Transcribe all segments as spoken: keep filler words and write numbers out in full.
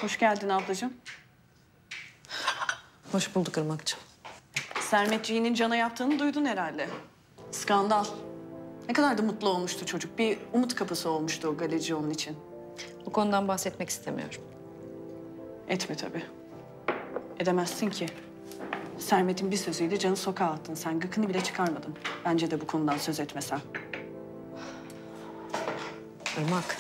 Hoş geldin ablacığım. Hoş bulduk Irmak'cığım. Sermetciğinin Can'a yaptığını duydun herhalde. Skandal. Ne kadar da mutlu olmuştu çocuk. Bir umut kapısı olmuştu o galerici onun için. Bu konudan bahsetmek istemiyorum. Etme tabii. Edemezsin ki. Sermet'in bir sözüyle Can'ı sokağa attın. Sen gıkını bile çıkarmadın. Bence de bu konudan söz etmesen. Irmak,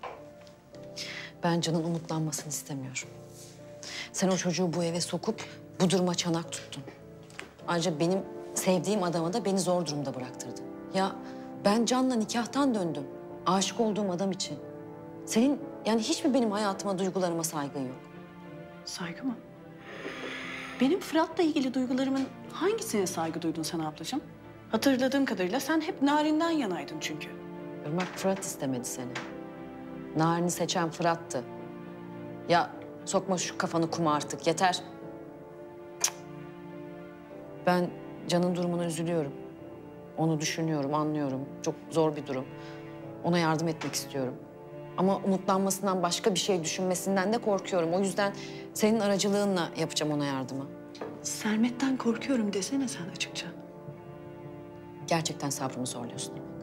ben Can'ın umutlanmasını istemiyorum. Sen o çocuğu bu eve sokup bu duruma çanak tuttun. Ayrıca benim sevdiğim adama da beni zor durumda bıraktırdın. Ya ben Can'la nikahtan döndüm. Aşık olduğum adam için. Senin yani hiç mi benim hayatıma, duygularıma saygın yok? Saygı mı? Benim Fırat'la ilgili duygularımın hangisine saygı duydun sen ablacığım? Hatırladığım kadarıyla sen hep Narin'den yanaydın çünkü. Irmak, Fırat istemedi seni. Narin'i seçen Fırat'tı. Ya sokma şu kafanı kuma artık, yeter. Cık. Ben Can'ın durumuna üzülüyorum. Onu düşünüyorum, anlıyorum. Çok zor bir durum. Ona yardım etmek istiyorum. Ama umutlanmasından, başka bir şey düşünmesinden de korkuyorum. O yüzden senin aracılığınla yapacağım ona yardımı. Sermet'ten korkuyorum desene sen açıkça. Gerçekten sabrımı zorluyorsun Irmak.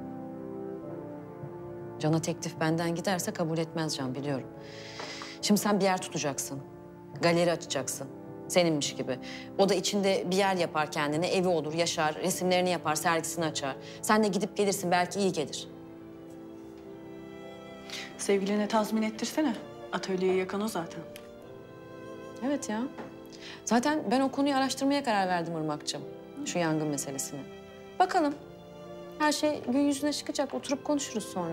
Can'a teklif benden giderse kabul etmez Can, biliyorum. Şimdi sen bir yer tutacaksın. Galeri açacaksın. Seninmiş gibi. O da içinde bir yer yapar kendine. Evi olur, yaşar, resimlerini yapar, sergisini açar. Sen de gidip gelirsin, belki iyi gelir. Sevgiline tazmin ettirsene. Atölyeye yakın o zaten. Evet ya. Zaten ben o konuyu araştırmaya karar verdim Irmak'cığım. Şu yangın meselesini. Bakalım. Her şey gün yüzüne çıkacak. Oturup konuşuruz sonra.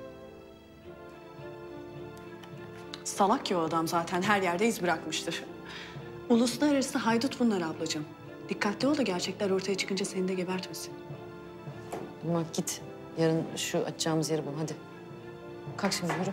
Salak ki o adam zaten. Her yerde iz bırakmıştır. Uluslararası haydut bunlar ablacığım. Dikkatli ol da gerçekler ortaya çıkınca seni de gebertmesin. Irmak git. Yarın şu açacağımız yeri bul. Hadi. Kalk şimdi, yürü.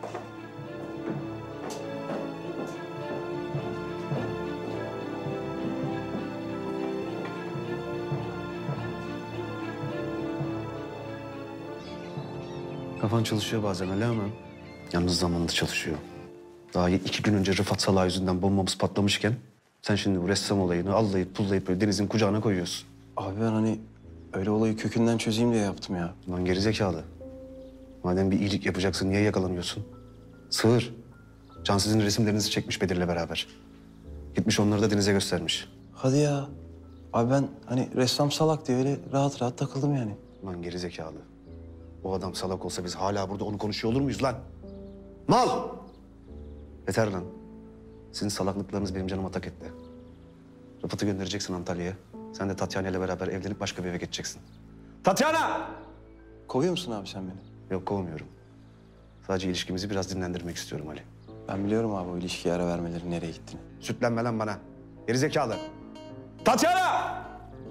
Kafan çalışıyor bazen öyle ama yalnız zamanında çalışıyor. Daha iki gün önce Rıfat Salah yüzünden bombamız patlamışken sen şimdi bu ressam olayını allayıp pullayıp böyle Deniz'in kucağına koyuyorsun. Abi ben hani öyle olayı kökünden çözeyim diye yaptım ya. Lan gerizekalı. Madem bir iyilik yapacaksın niye yakalanıyorsun? Sığır. Can sizin resimlerinizi çekmiş Bedir'le beraber. Gitmiş onları da Deniz'e göstermiş. Hadi ya. Abi ben hani ressam salak diye öyle rahat rahat takıldım yani. Lan gerizekalı. O adam salak olsa biz hala burada onu konuşuyor olur muyuz lan? Mal! Yeter lan. Sizin salaklıklarınız benim canıma tak etti. Rıfat'ı göndereceksin Antalya'ya. Sen de Tatyana ile beraber evlenip başka bir eve geçeceksin. Tatyana! Kovuyor musun abi sen beni? Yok kovmuyorum. Sadece ilişkimizi biraz dinlendirmek istiyorum Ali. Ben biliyorum abi o ilişkiye ara vermelerin nereye gittiğini. Sütlenme lan bana. Gerizekalı. Tatyana!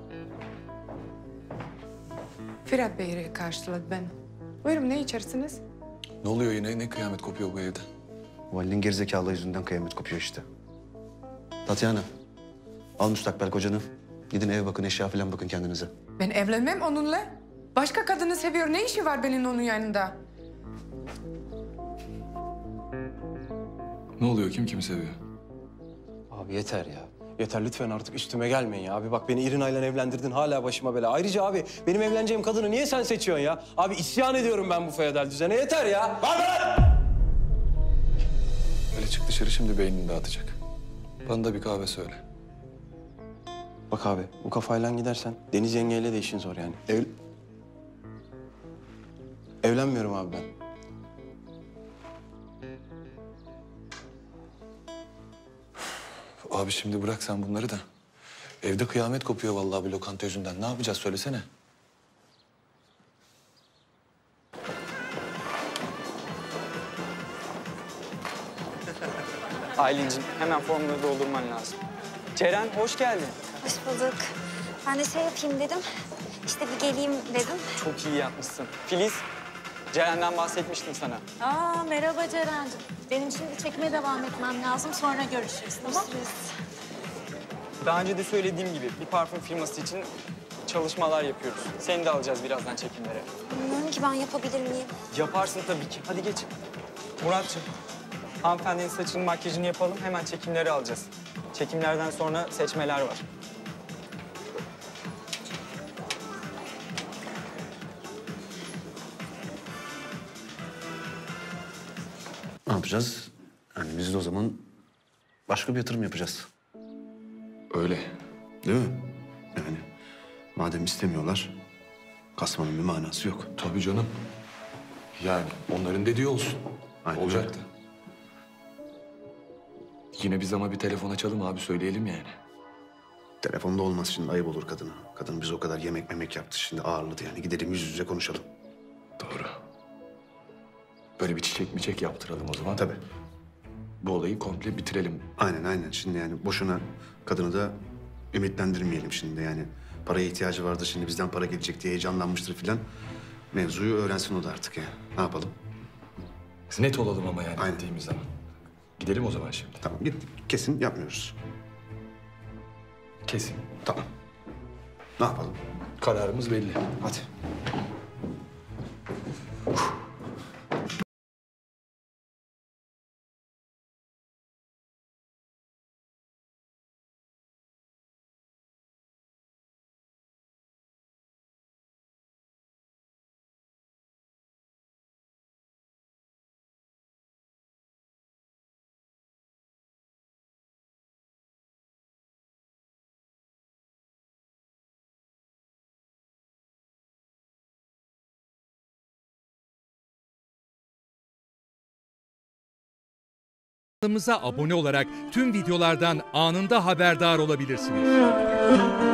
Fırat Bey'i karşıladı ben. Buyurun, ne içersiniz? Ne oluyor yine? Ne kıyamet kopuyor bu evde? Valinin gerizekalı yüzünden kıyamet kopuyor işte. Tatyana, al müstakbel kocanı. Gidin eve bakın, eşya falan bakın kendinize. Ben evlenmem onunla. Başka kadını seviyor. Ne işi var benim onun yanında? Ne oluyor? Kim kimi seviyor? Abi yeter ya. Yeter lütfen artık üstüme gelmeyin ya. Abi bak beni İrina'yla evlendirdin hala başıma bela. Ayrıca abi benim evleneceğim kadını niye sen seçiyorsun ya? Abi isyan ediyorum ben bu feodal düzene. Yeter ya. Öyle çık dışarı, şimdi beynini dağıtacak. Bana da bir kahve söyle. Bak abi bu kafayla gidersen Deniz yengeyle de işin zor yani. Ev... Evlenmiyorum abi ben. Abi şimdi bırak sen bunları da. Evde kıyamet kopuyor vallahi bir lokanta yüzünden. Ne yapacağız söylesene. Aylin'cim hemen formları doldurman lazım. Ceren hoş geldin. Hoş bulduk. Ben de şey yapayım dedim. İşte bir geleyim dedim. Çok iyi yapmışsın. Filiz, Ceren'den bahsetmiştim sana. Aa, merhaba Ceren'cim. Benim şimdi çekime devam etmem lazım. Sonra görüşürüz, tamam? Daha önce de söylediğim gibi bir parfüm firması için çalışmalar yapıyoruz. Seni de alacağız birazdan çekimlere. Bilmiyorum ki ben yapabilir miyim? Yaparsın tabii ki. Hadi geç. Muratcığım, Hanımefendinin saçını, makyajını yapalım. Hemen çekimleri alacağız. Çekimlerden sonra seçmeler var. Ne yapacağız? Yani biz de o zaman başka bir yatırım yapacağız. Öyle. Değil mi? Yani madem istemiyorlar, kasmanın bir manası yok. Tabii canım. Yani onların dediği olsun. Aynen Olacaktı. Yine biz ama bir telefon açalım abi, söyleyelim yani. Telefonda olmaz şimdi, ayıp olur kadına. Kadın bize o kadar yemek memek yaptı, şimdi ağırladı yani. Gidelim yüz yüze konuşalım. Doğru. Böyle bir çiçek miçek yaptıralım o zaman. Tabii. Bu olayı komple bitirelim. Aynen aynen. Şimdi yani boşuna kadını da ümitlendirmeyelim şimdi yani. Paraya ihtiyacı vardı, şimdi bizden para gelecek diye heyecanlanmıştır filan. Mevzuyu öğrensin o da artık ya. Ne yapalım? Biz net olalım ama yani Aynen. gittiğimiz zaman. Gidelim o zaman şimdi. Tamam git. Kesin yapmıyoruz. Kesin. Tamam. Ne yapalım? Kararımız belli. Hadi. Kanalımıza abone olarak tüm videolardan anında haberdar olabilirsiniz.